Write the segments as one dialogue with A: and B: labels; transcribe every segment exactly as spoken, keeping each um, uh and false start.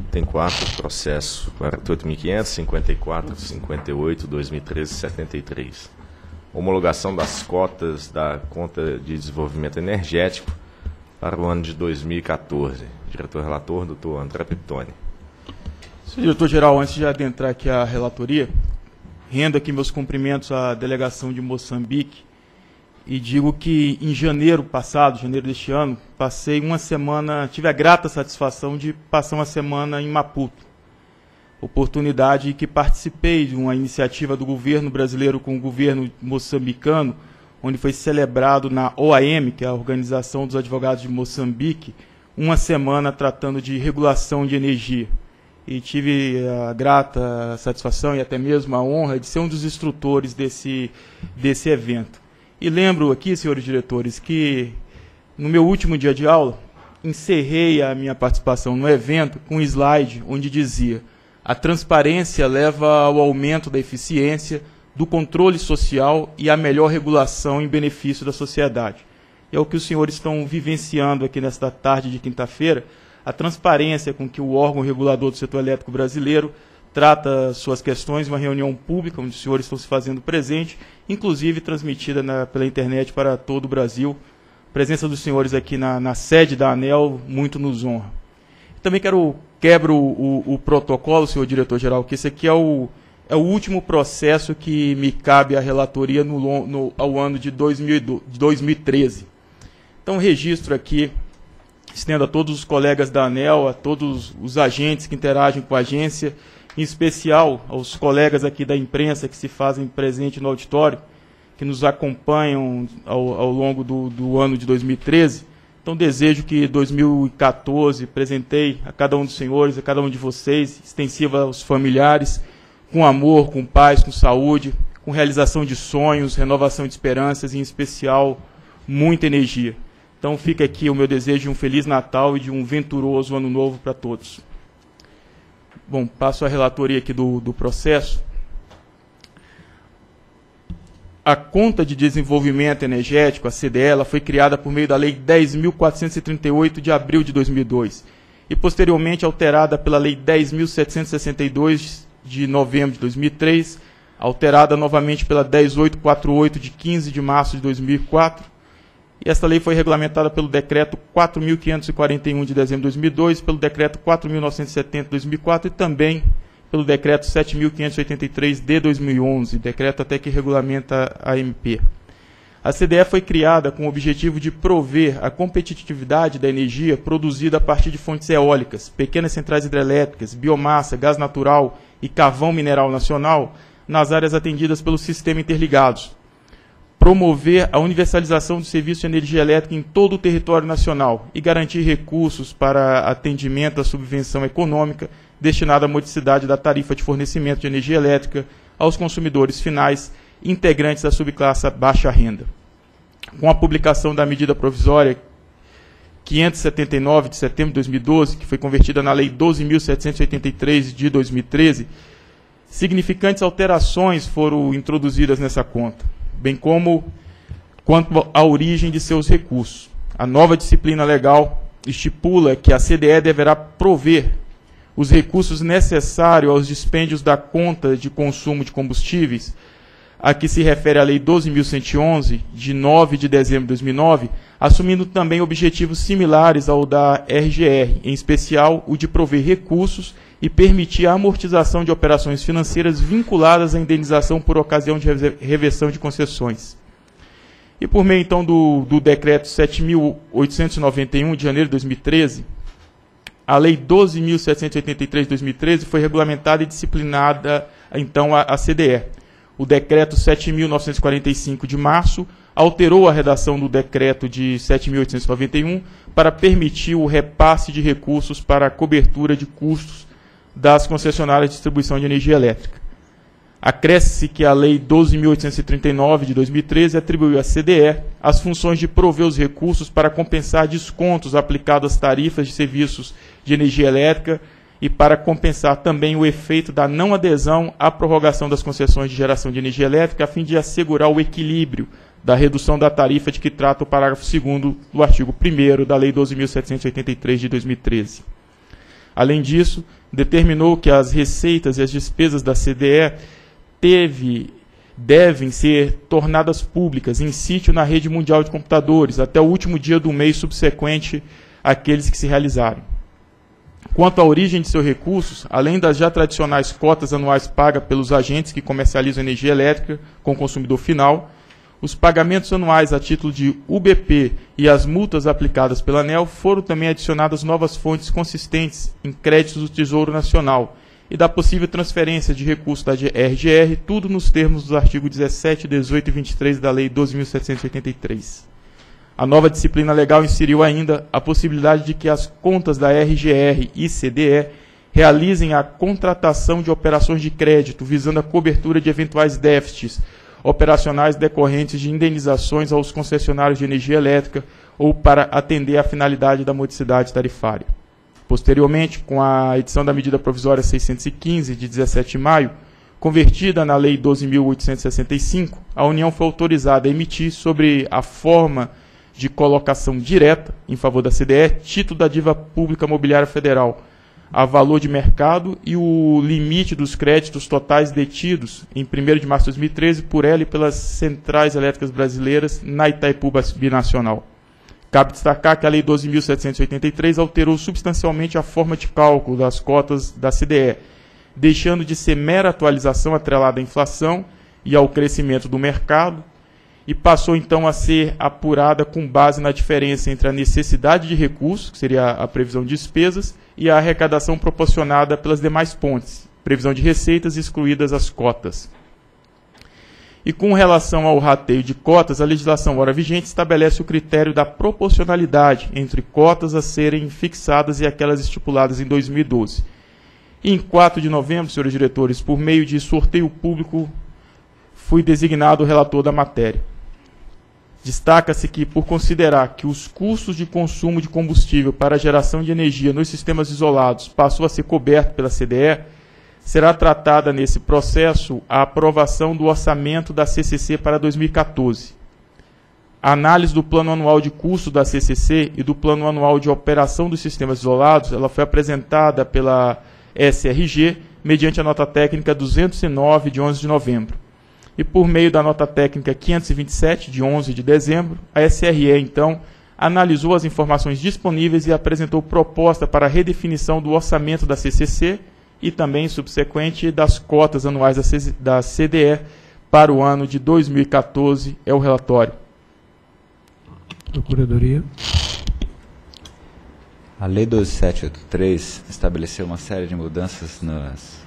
A: Item quatro, processo quarenta e oito mil quinhentos, cinquenta e quatro, cinquenta e oito, dois mil e treze, setenta e três. Homologação das cotas da conta de desenvolvimento energético para o ano de dois mil e quatorze. Diretor-relator, doutor André Piptoni.
B: Senhor diretor-geral, antes de adentrar aqui a relatoria, rendo aqui meus cumprimentos à delegação de Moçambique e digo que em janeiro passado, janeiro deste ano, passei uma semana, tive a grata satisfação de passar uma semana em Maputo. Oportunidade que participei de uma iniciativa do governo brasileiro com o governo moçambicano, onde foi celebrado na O A M, que é a Organização dos Advogados de Moçambique, uma semana tratando de regulação de energia. E tive a grata satisfação e até mesmo a honra de ser um dos instrutores desse, desse evento. E lembro aqui, senhores diretores, que no meu último dia de aula, encerrei a minha participação no evento com um slide onde dizia: a transparência leva ao aumento da eficiência, do controle social e à melhor regulação em benefício da sociedade. E é o que os senhores estão vivenciando aqui nesta tarde de quinta-feira, a transparência com que o órgão regulador do setor elétrico brasileiro trata suas questões em uma reunião pública, onde os senhores estão se fazendo presente, inclusive transmitida na, pela internet para todo o Brasil. A presença dos senhores aqui na, na sede da ANEEL muito nos honra. Também quero quebro o, o, o protocolo, senhor diretor-geral, que esse aqui é o, é o último processo que me cabe à relatoria no, no, ao ano de dois mil e treze. Então, registro aqui, estendo a todos os colegas da ANEEL, a todos os agentes que interagem com a agência, em especial aos colegas aqui da imprensa que se fazem presente no auditório, que nos acompanham ao, ao longo do, do ano de dois mil e treze. Então, desejo que dois mil e quatorze presentei a cada um dos senhores, a cada um de vocês, extensiva aos familiares, com amor, com paz, com saúde, com realização de sonhos, renovação de esperanças e, em especial, muita energia. Então, fica aqui o meu desejo de um Feliz Natal e de um venturoso Ano Novo para todos. Bom, passo a relatoria aqui do, do processo. A Conta de Desenvolvimento Energético, a C D E, ela foi criada por meio da Lei dez mil quatrocentos e trinta e oito de abril de dois mil e dois e posteriormente alterada pela Lei dez mil setecentos e sessenta e dois de novembro de dois mil e três, alterada novamente pela dez mil oitocentos e quarenta e oito de quinze de março de dois mil e quatro. E esta lei foi regulamentada pelo Decreto quatro mil quinhentos e quarenta e um de dezembro de dois mil e dois, pelo Decreto quatro mil novecentos e setenta de dois mil e quatro e também pelo Decreto sete mil quinhentos e oitenta e três de dois mil e onze, decreto até que regulamenta a A M P. A C D E foi criada com o objetivo de prover a competitividade da energia produzida a partir de fontes eólicas, pequenas centrais hidrelétricas, biomassa, gás natural e carvão mineral nacional nas áreas atendidas pelo Sistema Interligados. Promover a universalização do serviço de energia elétrica em todo o território nacional e garantir recursos para atendimento à subvenção econômica destinada à modicidade da tarifa de fornecimento de energia elétrica aos consumidores finais integrantes da subclasse baixa renda. Com a publicação da medida provisória quinhentos e setenta e nove de setembro de dois mil e doze, que foi convertida na Lei doze mil setecentos e oitenta e três de dois mil e treze, significantes alterações foram introduzidas nessa conta, bem como quanto à origem de seus recursos. A nova disciplina legal estipula que a C D E deverá prover os recursos necessários aos dispêndios da conta de consumo de combustíveis, a que se refere a Lei doze mil cento e onze, de nove de dezembro de dois mil e nove, assumindo também objetivos similares ao da R G R, em especial o de prover recursos e permitir a amortização de operações financeiras vinculadas à indenização por ocasião de reversão de concessões. E por meio, então, do, do Decreto sete mil oitocentos e noventa e um, de janeiro de dois mil e treze, a Lei doze mil setecentos e oitenta e três de dois mil e treze foi regulamentada e disciplinada, então, a, a C D E. O Decreto sete mil novecentos e quarenta e cinco, de março, alterou a redação do Decreto de sete mil oitocentos e noventa e um para permitir o repasse de recursos para a cobertura de custos das concessionárias de distribuição de energia elétrica. Acresce-se que a Lei doze mil oitocentos e trinta e nove, de dois mil e treze, atribuiu à C D E as funções de prover os recursos para compensar descontos aplicados às tarifas de serviços de energia elétrica e para compensar também o efeito da não adesão à prorrogação das concessões de geração de energia elétrica, a fim de assegurar o equilíbrio da redução da tarifa de que trata o parágrafo segundo do artigo primeiro da Lei doze mil setecentos e oitenta e três, de dois mil e treze. Além disso, determinou que as receitas e as despesas da C D E teve, devem ser tornadas públicas em sítio na rede mundial de computadores até o último dia do mês subsequente àqueles que se realizarem. Quanto à origem de seus recursos, além das já tradicionais cotas anuais pagas pelos agentes que comercializam energia elétrica com o consumidor final, os pagamentos anuais a título de U B P e as multas aplicadas pela ANEEL foram também adicionadas novas fontes consistentes em créditos do Tesouro Nacional e da possível transferência de recursos da R G R, tudo nos termos dos artigos dezessete, dezoito e vinte e três da Lei doze mil setecentos e oitenta e três. A nova disciplina legal inseriu ainda a possibilidade de que as contas da R G R e C D E realizem a contratação de operações de crédito visando a cobertura de eventuais déficits operacionais decorrentes de indenizações aos concessionários de energia elétrica ou para atender à finalidade da modicidade tarifária. Posteriormente, com a edição da medida provisória seiscentos e quinze, de dezessete de maio, convertida na Lei doze mil oitocentos e sessenta e cinco, a União foi autorizada a emitir, sobre a forma de colocação direta em favor da C D E, título da dívida pública mobiliária federal, a valor de mercado e o limite dos créditos totais detidos em primeiro de março de dois mil e treze por ela e pelas centrais elétricas brasileiras na Itaipu Binacional. Cabe destacar que a Lei doze mil setecentos e oitenta e três alterou substancialmente a forma de cálculo das cotas da C D E, deixando de ser mera atualização atrelada à inflação e ao crescimento do mercado, e passou então a ser apurada com base na diferença entre a necessidade de recursos, que seria a previsão de despesas, e a arrecadação proporcionada pelas demais fontes, previsão de receitas excluídas as cotas. E com relação ao rateio de cotas, a legislação ora vigente estabelece o critério da proporcionalidade entre cotas a serem fixadas e aquelas estipuladas em dois mil e doze. E em quatro de novembro, senhores diretores, por meio de sorteio público, fui designado o relator da matéria. Destaca-se que, por considerar que os custos de consumo de combustível para a geração de energia nos sistemas isolados passou a ser coberto pela C D E, será tratada nesse processo a aprovação do orçamento da C C C para dois mil e quatorze. A análise do plano anual de custo da C C C e do plano anual de operação dos sistemas isolados, ela foi apresentada pela S R G mediante a nota técnica duzentos e nove, de onze de novembro. E por meio da nota técnica quinhentos e vinte e sete, de onze de dezembro, a S R E, então, analisou as informações disponíveis e apresentou proposta para a redefinição do orçamento da C C C e também, subsequente, das cotas anuais da C D E para o ano de dois mil e quatorze. É o relatório.
C: Procuradoria.
D: A Lei doze mil setecentos e oitenta e três estabeleceu uma série de mudanças nas,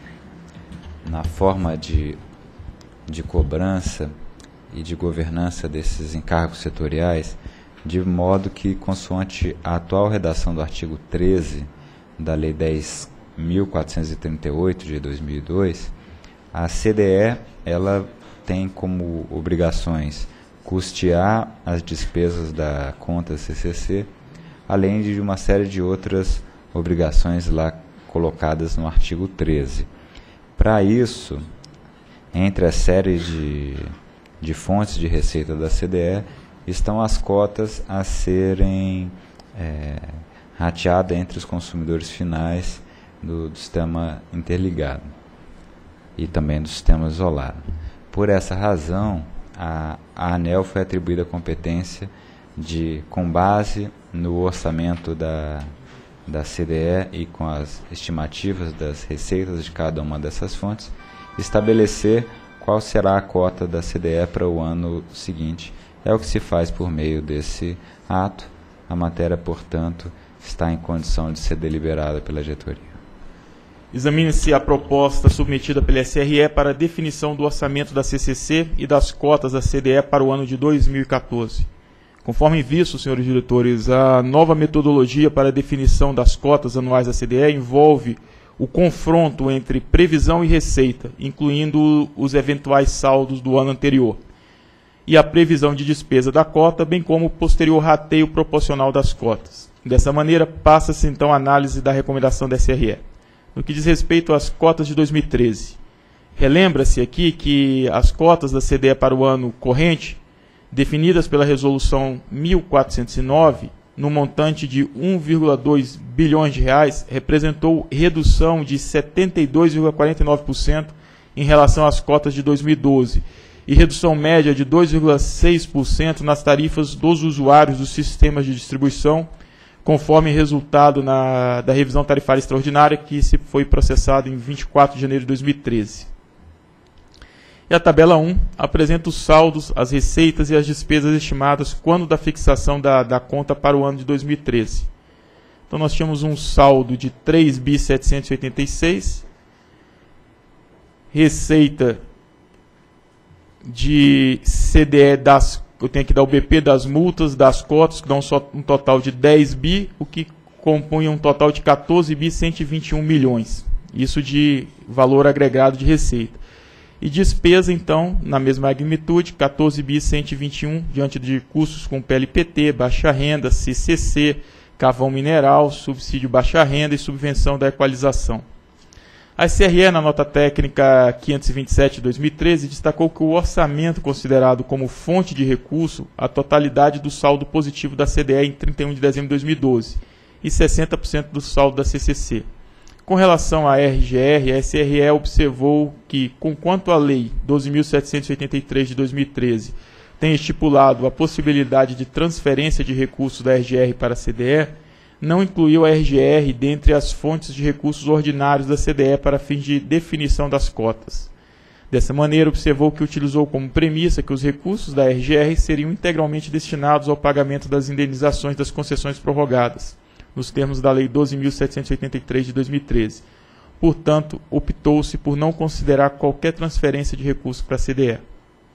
D: na forma de de cobrança e de governança desses encargos setoriais, de modo que, consoante a atual redação do artigo treze da Lei dez mil quatrocentos e trinta e oito, de dois mil e dois, a C D E ela tem como obrigações custear as despesas da conta C C C, além de uma série de outras obrigações lá colocadas no artigo treze. Para isso, entre a série de, de fontes de receita da C D E, estão as cotas a serem é, rateadas entre os consumidores finais do, do sistema interligado e também do sistema isolado. Por essa razão, a, a ANEEL foi atribuída a competência de, com base no orçamento da, da C D E e com as estimativas das receitas de cada uma dessas fontes, estabelecer qual será a cota da C D E para o ano seguinte. É o que se faz por meio desse ato. A matéria, portanto, está em condição de ser deliberada pela diretoria.
B: Examine-se a proposta submetida pela S R E para definição do orçamento da C C C e das cotas da C D E para o ano de dois mil e quatorze. Conforme visto, senhores diretores, a nova metodologia para a definição das cotas anuais da C D E envolve o confronto entre previsão e receita, incluindo os eventuais saldos do ano anterior, e a previsão de despesa da cota, bem como o posterior rateio proporcional das cotas. Dessa maneira, passa-se então a análise da recomendação da S R E. No que diz respeito às cotas de dois mil e treze, relembra-se aqui que as cotas da C D E para o ano corrente, definidas pela Resolução mil quatrocentos e nove, no montante de um vírgula dois bilhões de reais, representou redução de setenta e dois vírgula quarenta e nove por cento em relação às cotas de dois mil e doze e redução média de dois vírgula seis por cento nas tarifas dos usuários dos sistemas de distribuição, conforme resultado na, da revisão tarifária extraordinária que se foi processada em vinte e quatro de janeiro de dois mil e treze. E a tabela um apresenta os saldos, as receitas e as despesas estimadas quando da fixação da, da conta para o ano de dois mil e treze. Então nós tínhamos um saldo de três bilhões setecentos e oitenta e seis, receita de C D E das, eu tenho que dar o B P das multas, das cotas, que dão só um total de dez bi, o que compunha um total de quatorze bilhões cento e vinte e um milhões. Isso de valor agregado de receita. E despesa, então, na mesma magnitude, quatorze bilhões cento e vinte e um, diante de custos com P L P T, baixa renda, C C C, carvão mineral, subsídio baixa renda e subvenção da equalização. A S R E, na nota técnica quinhentos e vinte e sete de dois mil e treze, destacou que o orçamento considerado como fonte de recurso a totalidade do saldo positivo da C D E em trinta e um de dezembro de dois mil e doze e sessenta por cento do saldo da C C C. Com relação à R G R, a S R E observou que, conquanto a Lei doze mil setecentos e oitenta e três de dois mil e treze tem estipulado a possibilidade de transferência de recursos da R G R para a C D E, não incluiu a R G R dentre as fontes de recursos ordinários da C D E para fins de definição das cotas. Dessa maneira, observou que utilizou como premissa que os recursos da R G R seriam integralmente destinados ao pagamento das indenizações das concessões prorrogadas, nos termos da Lei doze mil setecentos e oitenta e três de dois mil e treze. Portanto, optou-se por não considerar qualquer transferência de recursos para a C D E.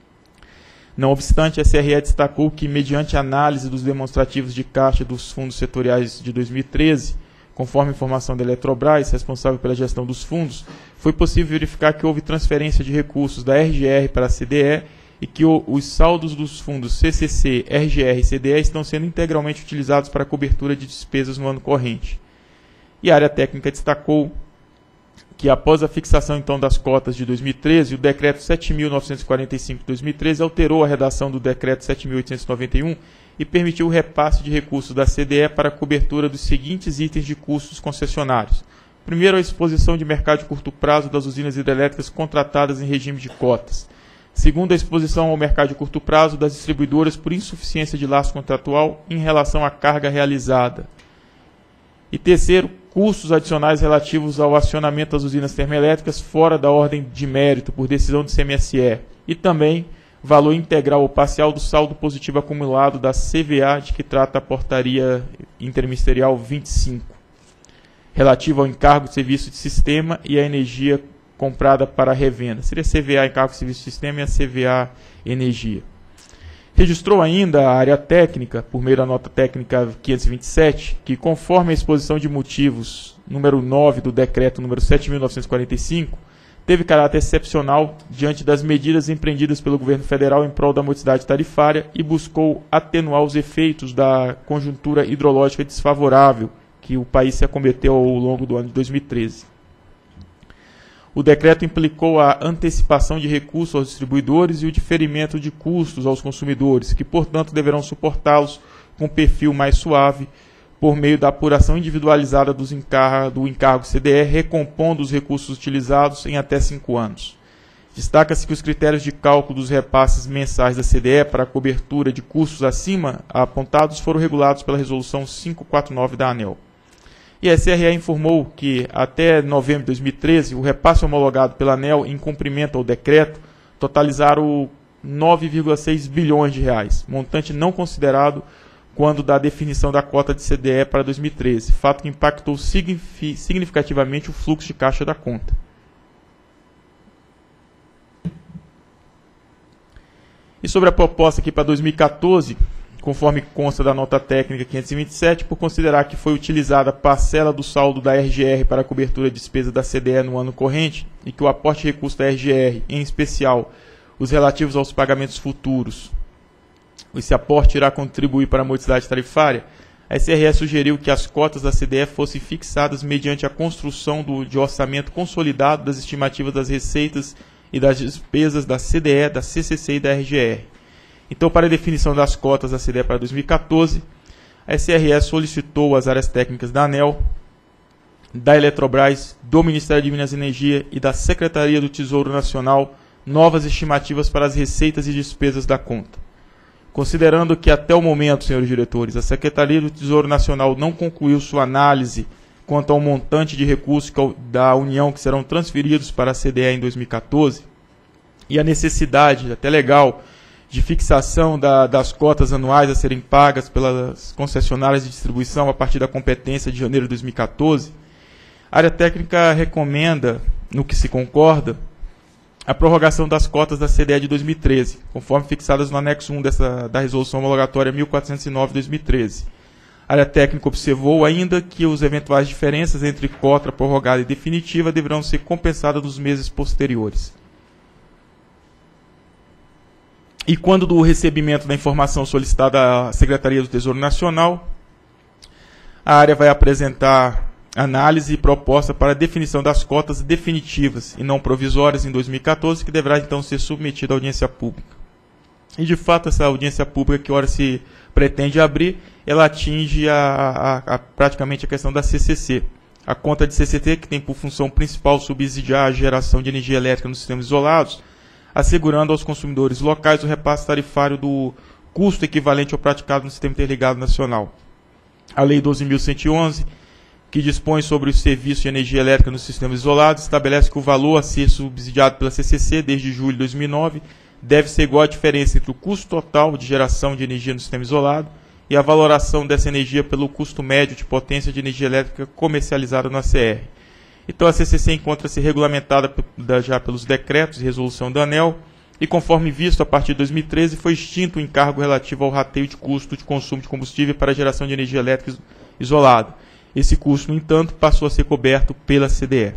B: Não obstante, a S R E destacou que, mediante análise dos demonstrativos de caixa dos fundos setoriais de dois mil e treze, conforme informação da Eletrobras, responsável pela gestão dos fundos, foi possível verificar que houve transferência de recursos da R G R para a C D E e que o, os saldos dos fundos C C C, R G R e C D E estão sendo integralmente utilizados para a cobertura de despesas no ano corrente. E a área técnica destacou que, após a fixação então das cotas de dois mil e treze, o Decreto sete mil novecentos e quarenta e cinco de dois mil e treze alterou a redação do Decreto sete mil oitocentos e noventa e um e permitiu o repasse de recursos da C D E para a cobertura dos seguintes itens de custos concessionários. Primeiro, a exposição de mercado de curto prazo das usinas hidrelétricas contratadas em regime de cotas. Segundo, a exposição ao mercado de curto prazo das distribuidoras por insuficiência de laço contratual em relação à carga realizada. E terceiro, custos adicionais relativos ao acionamento das usinas termoelétricas fora da ordem de mérito por decisão do C M S E. E também valor integral ou parcial do saldo positivo acumulado da C V A, de que trata a portaria interministerial vinte e cinco, relativo ao encargo de serviço de sistema e à energia comprada para revenda. Seria C V A, encargo de serviço de sistema, e a C V A, energia. Registrou ainda a área técnica, por meio da nota técnica quinhentos e vinte e sete, que, conforme a exposição de motivos número nove do decreto número sete mil novecentos e quarenta e cinco, teve caráter excepcional diante das medidas empreendidas pelo governo federal em prol da modicidade tarifária e buscou atenuar os efeitos da conjuntura hidrológica desfavorável que o país se acometeu ao longo do ano de dois mil e treze. O decreto implicou a antecipação de recursos aos distribuidores e o diferimento de custos aos consumidores, que, portanto, deverão suportá-los com perfil mais suave, por meio da apuração individualizada dos encar do encargo C D E, recompondo os recursos utilizados em até cinco anos. Destaca-se que os critérios de cálculo dos repasses mensais da C D E para a cobertura de custos acima apontados foram regulados pela Resolução quinhentos e quarenta e nove da ANEEL. E a S R E informou que, até novembro de dois mil e treze, o repasse homologado pela ANEEL em cumprimento ao decreto totalizaram nove vírgula seis bilhões de reais, montante não considerado quando da definição da cota de C D E para dois mil e treze, fato que impactou significativamente o fluxo de caixa da conta. E sobre a proposta aqui para dois mil e quatorze, conforme consta da nota técnica quinhentos e vinte e sete, por considerar que foi utilizada a parcela do saldo da R G R para a cobertura de despesa da C D E no ano corrente e que o aporte de recursos da R G R, em especial os relativos aos pagamentos futuros, esse aporte irá contribuir para a modicidade tarifária, a S R E sugeriu que as cotas da C D E fossem fixadas mediante a construção do, de orçamento consolidado das estimativas das receitas e das despesas da C D E, da C C C e da R G R. Então, para a definição das cotas da C D E para dois mil e quatorze, a S R E solicitou às áreas técnicas da ANEEL, da Eletrobras, do Ministério de Minas e Energia e da Secretaria do Tesouro Nacional novas estimativas para as receitas e despesas da conta. Considerando que até o momento, senhores diretores, a Secretaria do Tesouro Nacional não concluiu sua análise quanto ao montante de recursos da União que serão transferidos para a C D E em dois mil e quatorze, e a necessidade, até legal, de fixação da, das cotas anuais a serem pagas pelas concessionárias de distribuição a partir da competência de janeiro de dois mil e quatorze, a área técnica recomenda, no que se concorda, a prorrogação das cotas da C D E de dois mil e treze, conforme fixadas no anexo um dessa, da Resolução Homologatória mil quatrocentos e nove de dois mil e treze. A área técnica observou ainda que as eventuais diferenças entre cota prorrogada e definitiva deverão ser compensadas nos meses posteriores. E quando do recebimento da informação solicitada à Secretaria do Tesouro Nacional, a área vai apresentar análise e proposta para a definição das cotas definitivas e não provisórias em dois mil e quatorze, que deverá então ser submetida à audiência pública. E de fato essa audiência pública que ora se pretende abrir, ela atinge a, a, a, praticamente a questão da C C C. A conta de C C C, que tem por função principal subsidiar a geração de energia elétrica nos sistemas isolados, assegurando aos consumidores locais o repasse tarifário do custo equivalente ao praticado no Sistema Interligado Nacional. A Lei doze mil cento e onze, que dispõe sobre o serviço de energia elétrica nos sistemas isolados, estabelece que o valor a ser subsidiado pela C C C desde julho de dois mil e nove deve ser igual à diferença entre o custo total de geração de energia no sistema isolado e a valoração dessa energia pelo custo médio de potência de energia elétrica comercializada na C R. Então a C C C encontra-se regulamentada já pelos decretos e resolução da ANEEL e, conforme visto, a partir de dois mil e treze foi extinto o encargo relativo ao rateio de custo de consumo de combustível para a geração de energia elétrica isolada. Esse custo, no entanto, passou a ser coberto pela C D E.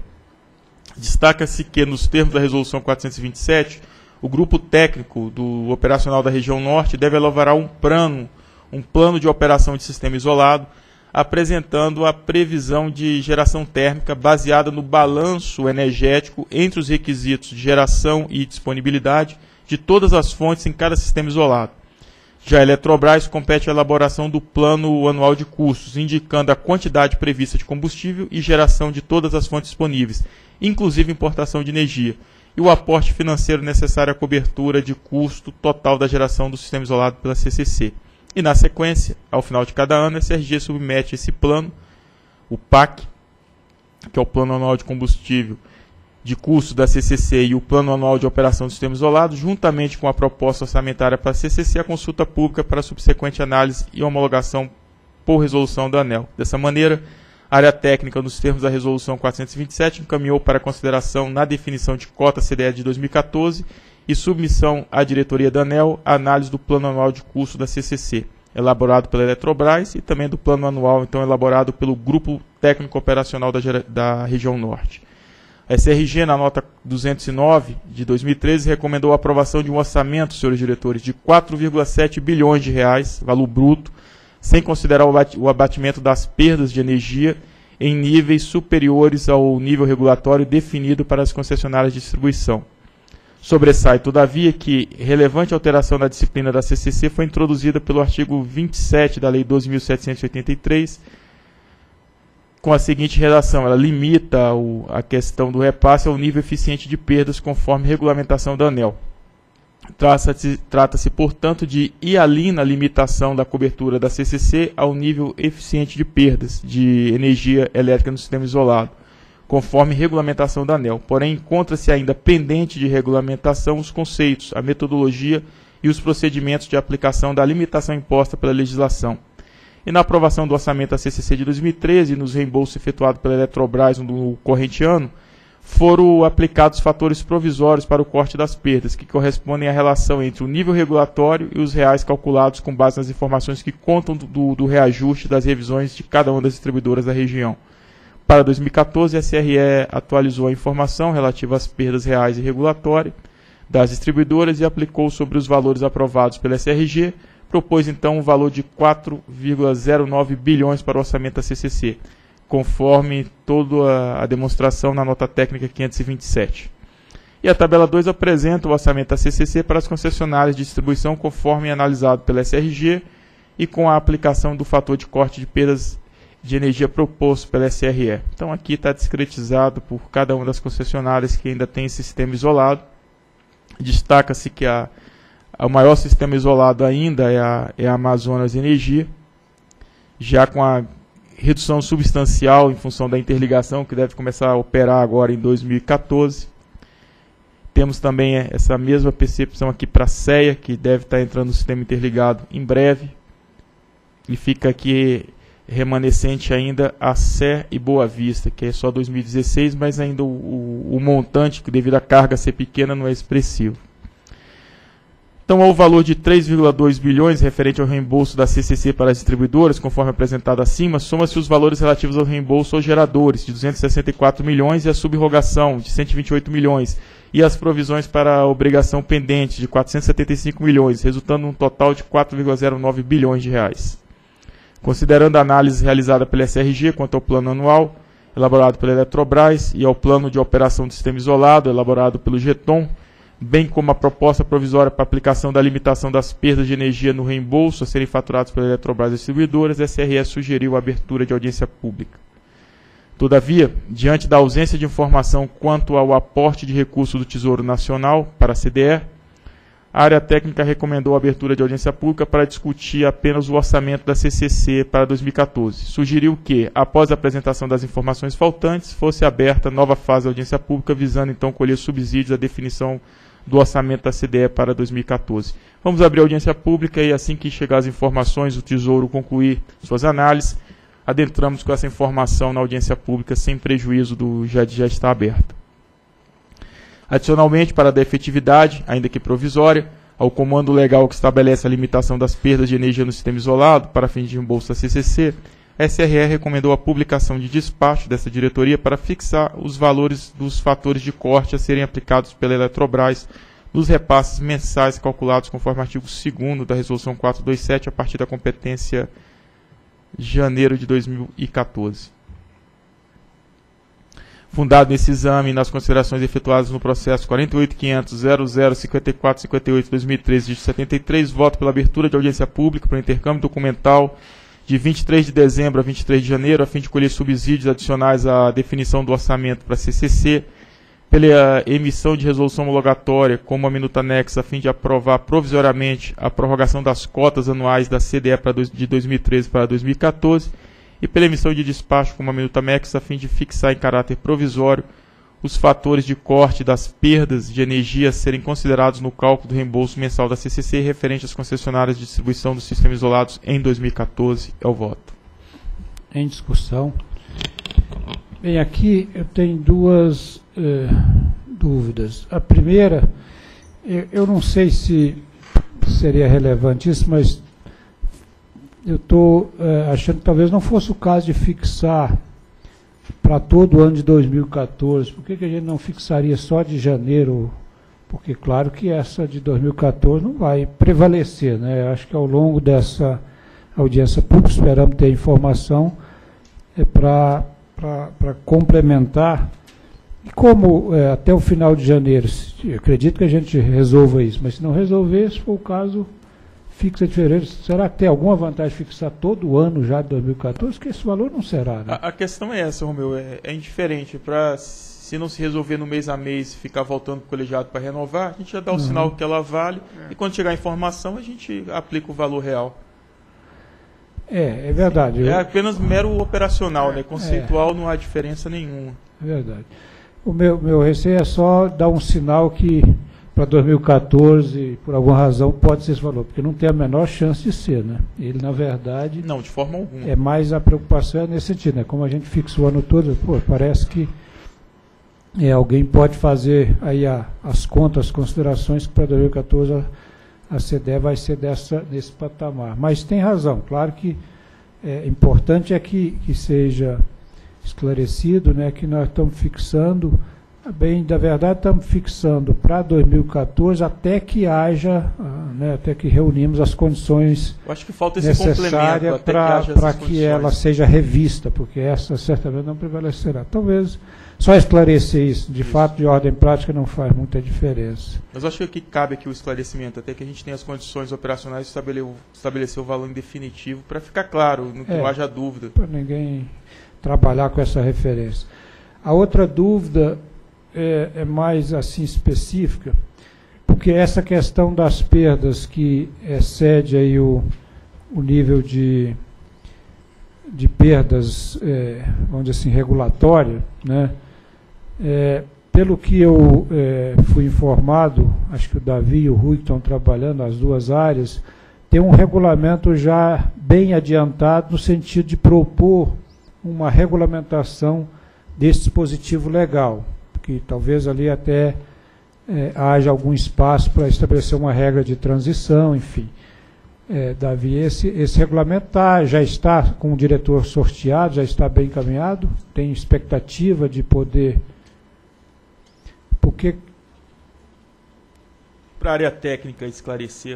B: Destaca-se que, nos termos da Resolução quatrocentos e vinte e sete, o grupo técnico do operacional da região norte deve elaborar um plano, um plano de operação de sistema isolado, apresentando a previsão de geração térmica baseada no balanço energético entre os requisitos de geração e disponibilidade de todas as fontes em cada sistema isolado. Já a Eletrobras compete a elaboração do plano anual de custos, indicando a quantidade prevista de combustível e geração de todas as fontes disponíveis, inclusive importação de energia, e o aporte financeiro necessário à cobertura de custo total da geração do sistema isolado pela C C C. E, na sequência, ao final de cada ano, a S R G submete esse plano, o P A C, que é o Plano Anual de Combustível de Custo da C C C, e o Plano Anual de Operação do Sistema Isolado, juntamente com a proposta orçamentária para a C C C, a consulta pública para a subsequente análise e homologação por resolução da ANEEL. Dessa maneira, a área técnica, nos termos da Resolução quatrocentos e vinte e sete, encaminhou para consideração na definição de cota C D E de dois mil e quatorze e submissão à diretoria da ANEEL a análise do Plano Anual de Custo da C C C, elaborado pela Eletrobras, e também do Plano Anual, então, elaborado pelo Grupo Técnico Operacional da, da Região Norte. A S R G, na nota duzentos e nove de dois mil e treze, recomendou a aprovação de um orçamento, senhores diretores, de quatro vírgula sete bilhões de reais, valor bruto, sem considerar o abatimento das perdas de energia em níveis superiores ao nível regulatório definido para as concessionárias de distribuição. Sobressai, todavia, que relevante alteração na disciplina da C C C foi introduzida pelo artigo vinte e sete da Lei doze mil setecentos e oitenta e três, com a seguinte redação: ela limita o, a questão do repasse ao nível eficiente de perdas conforme regulamentação da ANEEL. Trata-se, trata-se, portanto, de ir além na limitação da cobertura da C C C ao nível eficiente de perdas de energia elétrica no sistema isolado, conforme regulamentação da ANEEL. Porém, encontra-se ainda pendente de regulamentação os conceitos, a metodologia e os procedimentos de aplicação da limitação imposta pela legislação. E na aprovação do orçamento da C C C de dois mil e treze e nos reembolsos efetuados pela Eletrobras no corrente ano, foram aplicados fatores provisórios para o corte das perdas, que correspondem à relação entre o nível regulatório e os reais calculados com base nas informações que contam do, do reajuste das revisões de cada uma das distribuidoras da região. Para dois mil e quatorze, a S R E atualizou a informação relativa às perdas reais e regulatórias das distribuidoras e aplicou sobre os valores aprovados pela S R G, propôs então um valor de quatro vírgula zero nove bilhões para o orçamento da C C C, conforme toda a demonstração na nota técnica quinhentos e vinte e sete. E a tabela dois apresenta o orçamento da C C C para as concessionárias de distribuição conforme analisado pela S R G e com a aplicação do fator de corte de perdas de energia proposto pela S R E. Então aqui está discretizado por cada uma das concessionárias que ainda tem esse sistema isolado. Destaca-se que a, a, o maior sistema isolado ainda é a, é a Amazonas Energia, já com a redução substancial em função da interligação, que deve começar a operar agora em dois mil e quatorze. Temos também essa mesma percepção aqui para a C E A, que deve estar entrando no sistema interligado em breve. E fica aqui remanescente ainda a Sé e Boa Vista, que é só dois mil e dezesseis, mas ainda o, o, o montante, que devido à carga ser pequena, não é expressivo. Então, ao valor de três vírgula dois bilhões referente ao reembolso da C C C para as distribuidoras, conforme apresentado acima, soma-se os valores relativos ao reembolso aos geradores, de duzentos e sessenta e quatro milhões, e a subrogação, de cento e vinte e oito milhões, e as provisões para a obrigação pendente, de quatrocentos e setenta e cinco milhões, resultando num total de quatro vírgula zero nove bilhões de reais. Considerando a análise realizada pela S R G quanto ao plano anual, elaborado pela Eletrobras, e ao plano de operação do sistema isolado, elaborado pelo Geton, bem como a proposta provisória para aplicação da limitação das perdas de energia no reembolso a serem faturados pela Eletrobras Distribuidoras, a S R E sugeriu a abertura de audiência pública. Todavia, diante da ausência de informação quanto ao aporte de recursos do Tesouro Nacional para a C D E, a área técnica recomendou a abertura de audiência pública para discutir apenas o orçamento da C C C para dois mil e quatorze. Sugeriu que, após a apresentação das informações faltantes, fosse aberta nova fase de audiência pública, visando então colher subsídios à definição do orçamento da C D E para dois mil e quatorze. Vamos abrir a audiência pública e, assim que chegar as informações, o Tesouro concluir suas análises, adentramos com essa informação na audiência pública sem prejuízo do já, já está aberta. Adicionalmente, para dar efetividade, ainda que provisória, ao comando legal que estabelece a limitação das perdas de energia no sistema isolado para fins de reembolso da C C C, a S R E recomendou a publicação de despacho dessa diretoria para fixar os valores dos fatores de corte a serem aplicados pela Eletrobras nos repasses mensais calculados conforme o artigo segundo da Resolução quatrocentos e vinte e sete, a partir da competência de janeiro de dois mil e quatorze. Fundado nesse exame e nas considerações efetuadas no processo quarenta e oito ponto quinhentos ponto zero zero cinquenta e quatro cinquenta e oito barra dois mil e treze de setenta e três, voto pela abertura de audiência pública para o intercâmbio documental de vinte e três de dezembro a vinte e três de janeiro, a fim de colher subsídios adicionais à definição do orçamento para a C C C, pela emissão de resolução homologatória como a minuta anexa, a fim de aprovar provisoriamente a prorrogação das cotas anuais da C D E para dois, de dois mil e treze para dois mil e quatorze, e pela emissão de despacho como a minuta anexa, a fim de fixar em caráter provisório os fatores de corte das perdas de energia a serem considerados no cálculo do reembolso mensal da C C C referente às concessionárias de distribuição dos sistemas isolados em dois mil e quatorze. É o voto.
C: Em discussão. Bem, aqui eu tenho duas eh, dúvidas. A primeira, eu, eu não sei se seria relevante isso, mas eu estou eh, achando que talvez não fosse o caso de fixar para todo o ano de dois mil e quatorze. Por que, que a gente não fixaria só de janeiro? Porque claro que essa de dois mil e quatorze não vai prevalecer, né? Eu acho que ao longo dessa audiência pública, esperamos ter informação é, para para complementar. E como é, até o final de janeiro, eu acredito que a gente resolva isso, mas se não resolver, se for o caso, fixa de fevereiro. Será que tem alguma vantagem fixar todo o ano já de dois mil e quatorze? Porque esse valor não será, né? A,
B: a questão é essa, Romeu, é, é indiferente. Para, se não se resolver no mês a mês, ficar voltando para o colegiado para renovar, a gente já dá o uhum. sinal que ela vale, é. e quando chegar a informação, a gente aplica o valor real.
C: É, é verdade.
B: É apenas mero operacional, né? Conceitual, é. Não há diferença nenhuma.
C: É verdade. O meu, meu receio é só dar um sinal que para dois mil e quatorze, por alguma razão, pode ser esse valor, porque não tem a menor chance de ser, né? Ele, na verdade...
B: Não, de forma alguma.
C: É mais a preocupação é nesse sentido, né? Como a gente fixa o ano todo, pô, parece que é, alguém pode fazer aí a, as contas, as considerações que para dois mil e quatorze a, a C D E vai ser dessa, nesse patamar. Mas tem razão, claro que é importante é que, que seja esclarecido, né, que nós estamos fixando Bem, da verdade, estamos fixando para dois mil e quatorze até que haja, né, até que reunimos as condições
B: Eu acho que falta esse
C: necessárias
B: complemento até que,
C: para que, que ela seja revista, porque essa certamente não prevalecerá. Talvez só esclarecer isso, de isso. fato, de ordem prática, não faz muita diferença.
B: Mas eu acho que aqui cabe aqui o esclarecimento, até que a gente tenha as condições operacionais de estabelecer, estabelecer o valor em definitivo, para ficar claro, não que é, não haja dúvida.
C: Para ninguém trabalhar com essa referência. A outra dúvida é, é mais assim específica, porque essa questão das perdas que excede aí o, o nível de, de perdas, é, vamos dizer assim, regulatório, né? É, pelo que eu é, fui informado, acho que o Davi e o Rui que estão trabalhando, as duas áreas, tem um regulamento já bem adiantado no sentido de propor uma regulamentação desse dispositivo legal, que talvez ali até é, haja algum espaço para estabelecer uma regra de transição, enfim. É, Davi, esse, esse regulamento tá, já está com o diretor sorteado, já está bem encaminhado, tem expectativa de poder... Porque...
B: Para a área técnica esclarecer.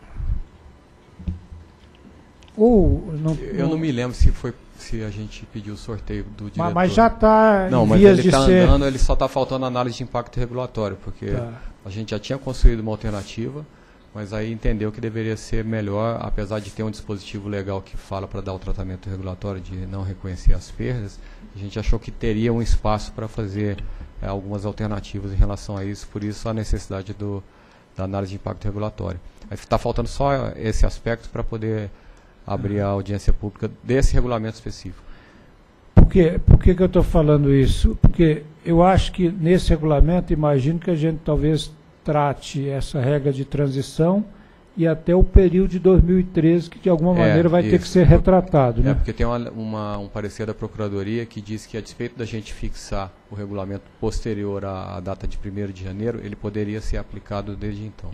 C: Ou não,
E: eu não, não me lembro se foi se a gente pediu o sorteio do diretor.
C: Mas, mas já está
E: em
C: vias
E: ele
C: de
E: tá
C: ser...
E: andando, ele só está faltando análise de impacto regulatório, porque tá. a gente já tinha construído uma alternativa, mas aí entendeu que deveria ser melhor, apesar de ter um dispositivo legal que fala para dar o tratamento regulatório de não reconhecer as perdas, a gente achou que teria um espaço para fazer é, algumas alternativas em relação a isso, por isso a necessidade do, da análise de impacto regulatório. Aí está faltando só esse aspecto para poder abrir a audiência pública desse regulamento específico.
C: Por, quê? Por que, que eu estou falando isso? Porque eu acho que nesse regulamento, imagino que a gente talvez trate essa regra de transição e até o período de dois mil e treze, que de alguma é, maneira vai isso. ter que ser retratado.
E: É,
C: né?
E: porque tem uma, uma, um parecer da Procuradoria que diz que, a despeito da gente fixar o regulamento posterior à, à data de primeiro de janeiro, ele poderia ser aplicado desde então.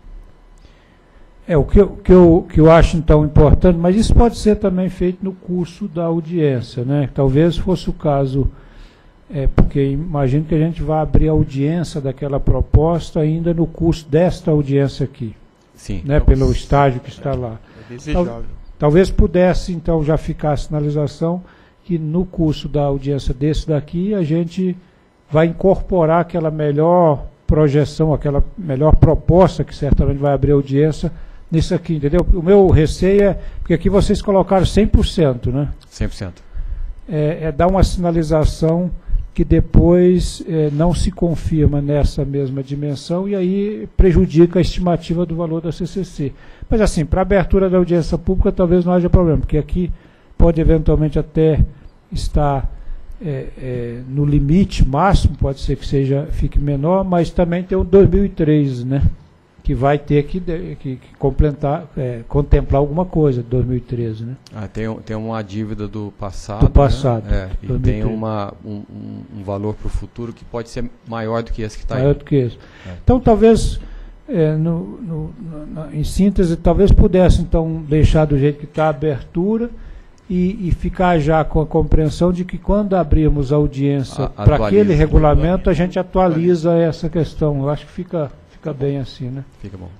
C: É, o que eu, que, eu, que eu acho, então, importante, mas isso pode ser também feito no curso da audiência, né? Talvez fosse o caso, é, porque imagino que a gente vai abrir a audiência daquela proposta ainda no curso desta audiência aqui.
E: Sim.
C: Né? Então, pelo estágio que está lá.
B: É desejável.
C: Tal, talvez pudesse, então, já ficar a sinalização que no curso da audiência desse daqui a gente vai incorporar aquela melhor projeção, aquela melhor proposta que certamente vai abrir a audiência nisso aqui, entendeu? O meu receio é, porque aqui vocês colocaram cem por cento, né?
E: cem por cento.
C: É, é dar uma sinalização que depois é, não se confirma nessa mesma dimensão e aí prejudica a estimativa do valor da C C C. Mas assim, para a abertura da audiência pública talvez não haja problema, porque aqui pode eventualmente até estar é, é, no limite máximo, pode ser que seja, fique menor, mas também tem o dois mil e treze, né? Que vai ter que, que, que completar, é, contemplar alguma coisa de dois mil e treze, né?
E: Ah, tem, tem uma dívida do passado,
C: do passado,
E: né? É, e tem uma, um, um valor para o futuro que pode ser maior do que esse que está aí.
C: Maior do que esse.
E: É.
C: Então, talvez, é, no, no, na, em síntese, talvez pudesse, então, deixar do jeito que está a abertura e, e ficar já com a compreensão de que quando abrirmos a audiência para aquele regulamento, a gente atualiza essa questão. Eu acho que fica... Fica bem assim, né?
E: Fica bom.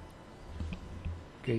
C: Ok.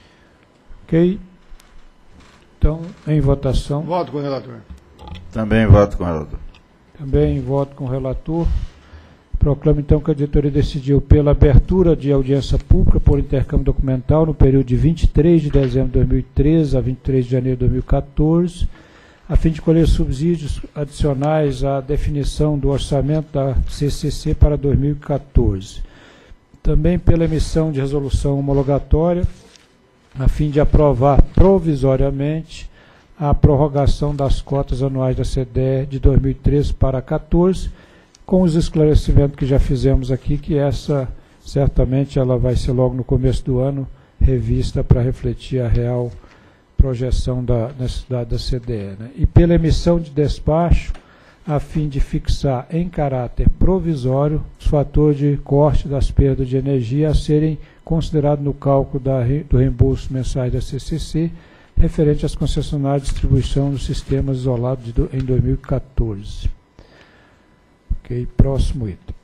C: Ok. Então, em votação.
F: Voto com o relator.
G: Também voto com o relator.
C: Também voto com o relator. Proclamo, então, que a diretoria decidiu pela abertura de audiência pública por intercâmbio documental no período de vinte e três de dezembro de dois mil e treze a vinte e três de janeiro de dois mil e quatorze, a fim de colher subsídios adicionais à definição do orçamento da C C C para dois mil e quatorze. Também pela emissão de resolução homologatória, a fim de aprovar provisoriamente a prorrogação das cotas anuais da C D E de dois mil e treze para quatorze, com os esclarecimentos que já fizemos aqui, que essa, certamente, ela vai ser logo no começo do ano, revista para refletir a real projeção da necessidade da C D E. Né? E pela emissão de despacho, a fim de fixar em caráter provisório os fatores de corte das perdas de energia a serem considerados no cálculo da, do reembolso mensais da C C C, referente às concessionárias de distribuição dos sistemas isolados de, em dois mil e quatorze. Ok, próximo item.